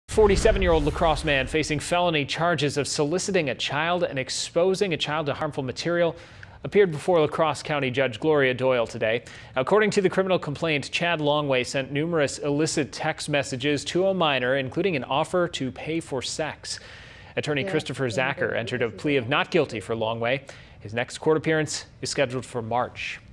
47-year-old La Crosse man facing felony charges of soliciting a child and exposing a child to harmful material appeared before La Crosse County Judge Gloria Doyle today. According to the criminal complaint, Chad Longway sent numerous illicit text messages to a minor, including an offer to pay for sex. Attorney Christopher Zacher entered a plea of not guilty for Longway. His next court appearance is scheduled for March.